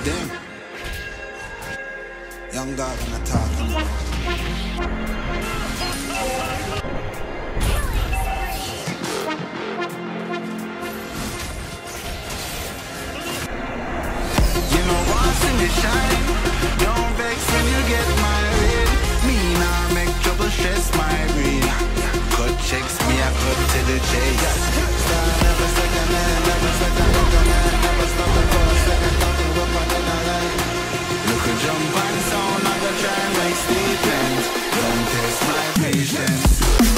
Damn. Young dog and a talking. You know once in the shine, don't vex when you get married. Me nah make trouble stress my brain. Cut checks me, I cut to the chase. Star never second man, never second man, never stop the first second talking work on the line. Look a jump and sound, I go try and make statements. Don't test my patience.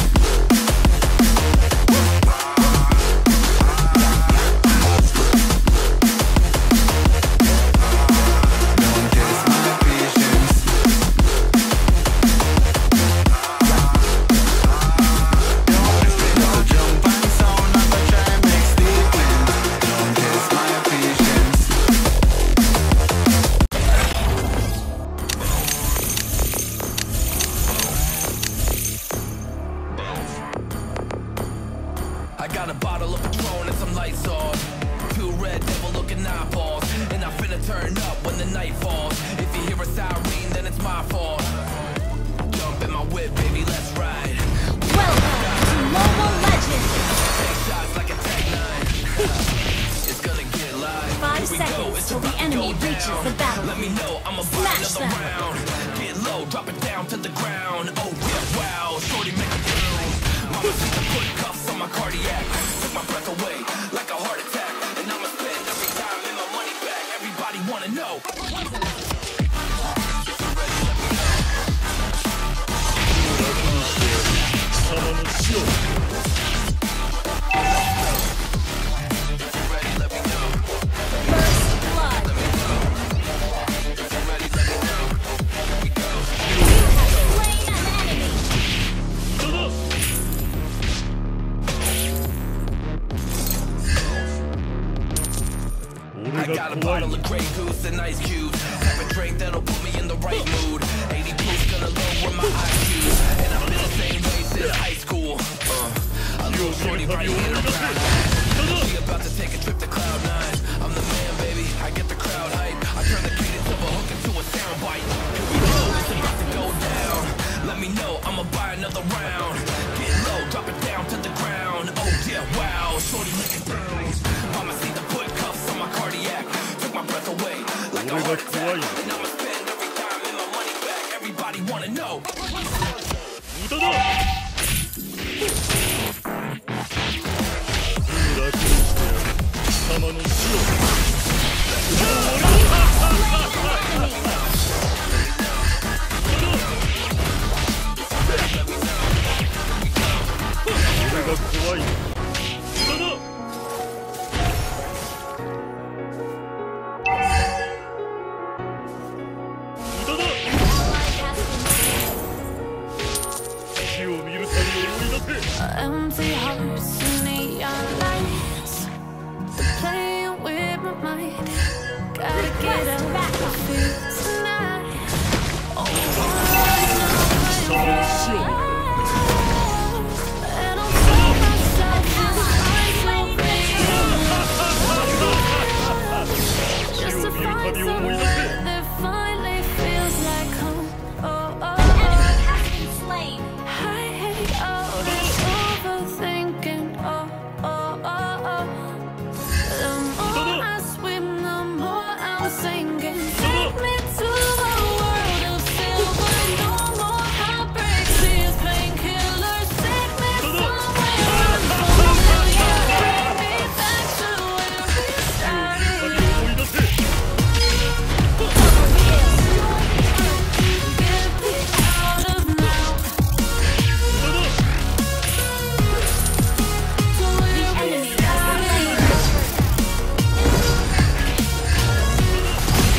I got a bottle of Patron and some lights off. Two red devil looking eyeballs. And I'm finna turn up when the night falls. If you hear a siren, then it's my fault. Jump in my whip, baby, let's ride. Welcome to Mobile Legends! Take shots like a Tech 9. It's gonna get live. 5 seconds till the enemy reaches the battlefield. Let me know, I'ma buy another round. Get low, drop it down to the ground. Oh yeah, wow, shorty make it down. Mama see the put cuffs on my cardiac. Took my breath away like a heart attack. And I'ma spend every time in my money back. Everybody wanna know. I got a bottle of Grey Goose and ice cubes. Have a drink that'll put me in the right mood. 80 proof's gonna lower my IQ. And I've been the same way since high school. A little shorty right here around. She about to take a trip to Cloud 9. I'm the man, baby. I get the crowd hype. I turn the cadence of a hook into a soundbite. Here we go, it's about to go down. Let me know, I'ma buy another round. Get low, drop it down to the ground. Oh yeah, wow, shorty make it down. Mama see the put cuffs on my cardiac. Took my breath away like a heart attack. And I'ma spend every time in my money back. Everybody wanna know. Empty hearts and neon lights. They're playing with my mind. Gotta get up back to feel tonight. Oh, and I'll see myself in isolation. Just to find somewhere that finally feels like home. Oh, oh. Enemy has been slain. I hate all this overthinking. Oh, oh, oh, oh. The more I swim, the more I'm sinking. Take me to a world of silver. No more heartbreaks, these painkillers. Take me somewhere unfamiliar. Bring me back to where we started. Get me out of now. The enemy has been slain.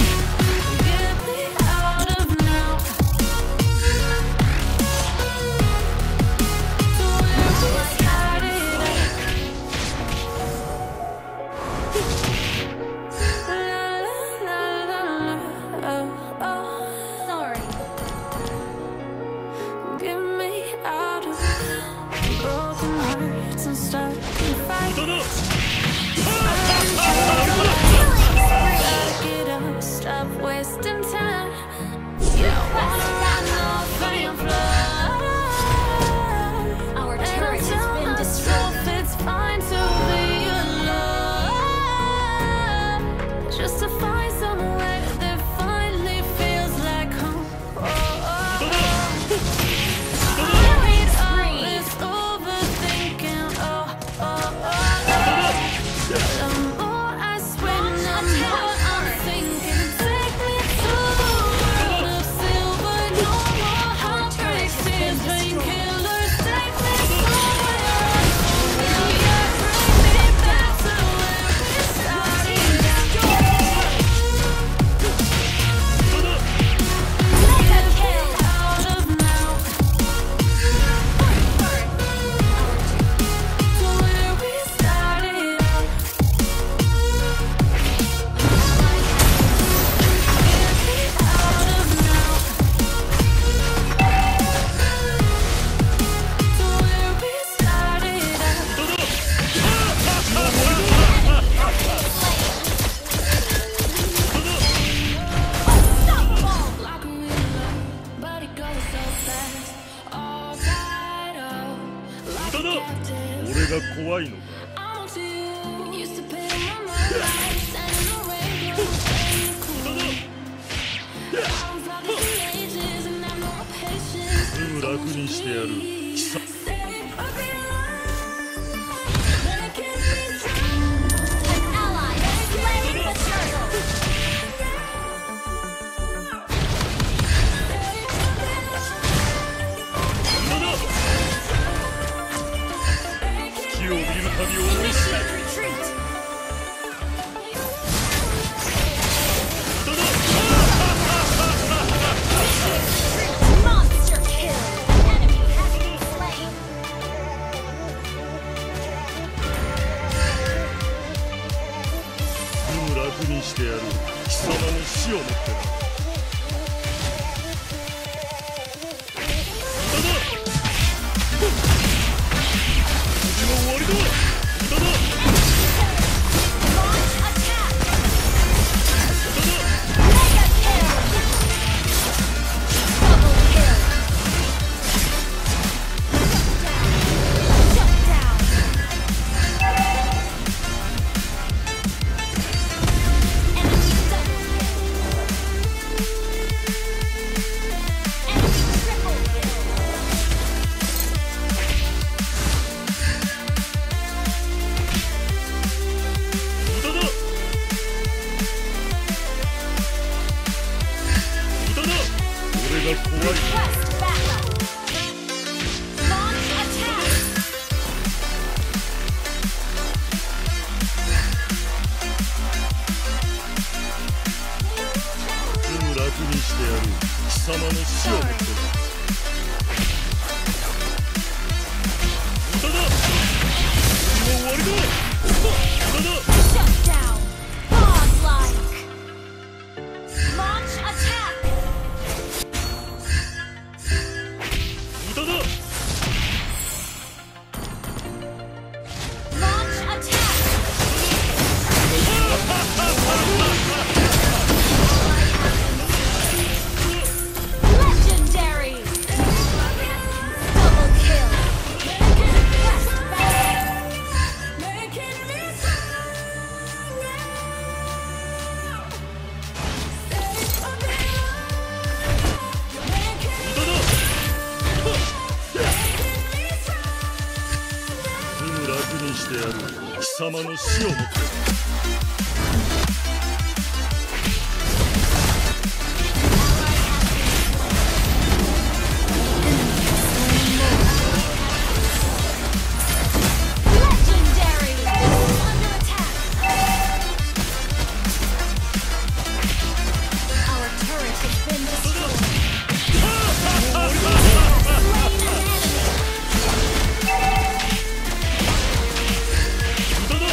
にしてやる。木を見るたび思い知れ。 Monster kill! An enemy has been slain! もう楽にしてやる。貴様の死をもってな。次も終わりだ。無駄だ。 Launch attack! Mega kill! Double kill! Shut down! Enemy double kill! Enemy triple kill! 無駄だ。無駄だ。俺が怖い。 Quest battle! Launch attack! すぐ楽にしてやる。貴様の死をもってな。無駄だ。次も終わりだ。無駄だ。 Shut down! Godlike! Launch attack! 無駄だ。 Launch attack! Legendary! Double kill! Quest battle! すぐ楽にしてやる。貴様の死をもって。 Legendary! Under attack! Our turret has been destroyed. Slain an enemy. 無駄だ。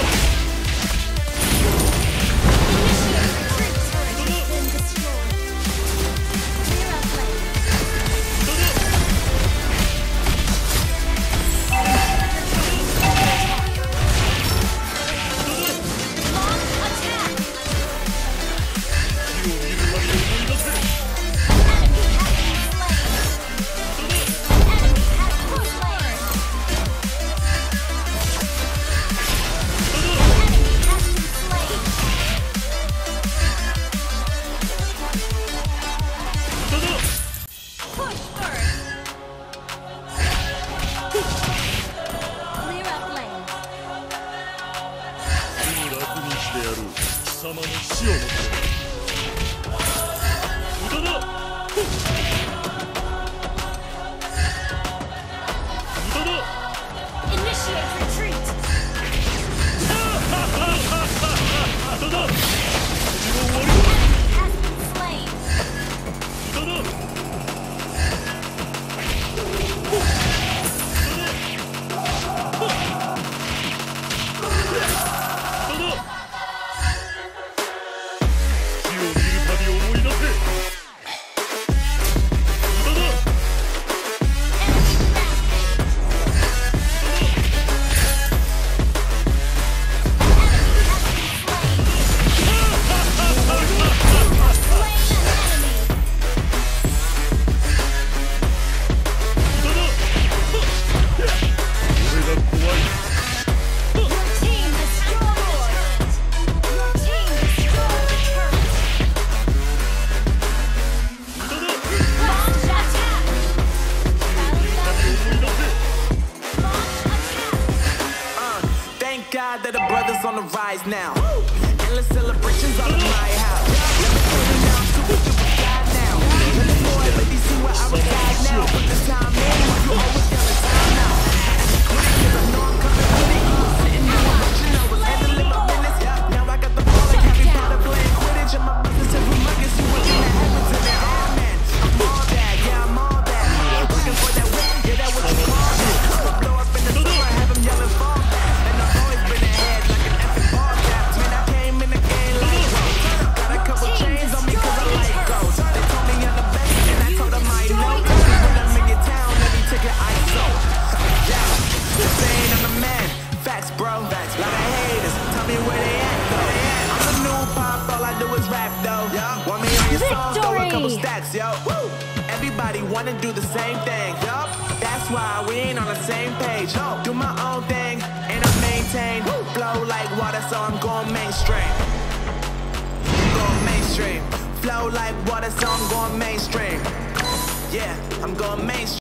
Initiate retreat. Turret has been destroyed. Clear out lane. Launch attack. 火を見るたび思い出せ。 Enemy has been slain. Enemy has been slain. Enemy has been slain. 無駄だ。 Push first. Clear up lane. すぐ楽にしてやる。貴様の死をもって。無駄だ。無駄だ。 Initiate retreat. 無駄だ。次も終わり Enemy has been slain. だ。無駄だ。 火を見るたび思い出せ。 rise now. Endless celebrations all in my house. Let me put it down, super duper god now. Let the boy, let me see where I reside now. Put the time in, you always gonna time now. Cause I know I'm coming with it. Sitting there watching, I was handling my business. Now I got the ball like Harry Potter playing Quidditch. And my business is humongous, you what's gonna happen to me. Oh man, I'm all that, yeah I'm all that. Looking for that whip, yeah that what you call me. I'ma blow up in the summer, have them yelling fall back. And I've always been ahead like an effing ball cap. Man, I came in the game like got a couple chains on me cause I like gold. They told me I'm the best and I told them I know. Cause when I'm in your town, let me take your ISO. Yeah, just saying I'm the man. Facts, bro. Facts. Lot of haters. Tell me where they at, though. I'm the new pop. All I do is rap, though. Want me on your song? Throw a couple stacks, yo. Woo. Everybody wanna do the same thing. Yup. That's why we ain't on the same page. Do my own thing and I maintain. Flow like water, so I'm going mainstream. Going mainstream. Flow like water, so I'm going mainstream. Yeah, I'm going mainstream.